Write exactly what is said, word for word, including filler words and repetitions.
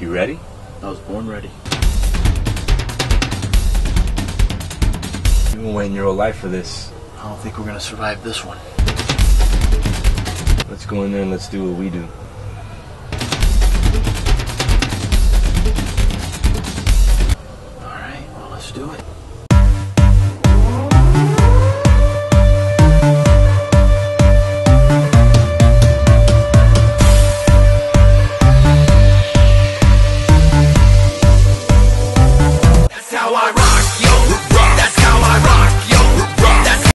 You ready? I was born ready. You've been waiting your whole life for this. I don't think we're gonna survive this one. Let's go in there and let's do what we do. Alright, well, let's do it.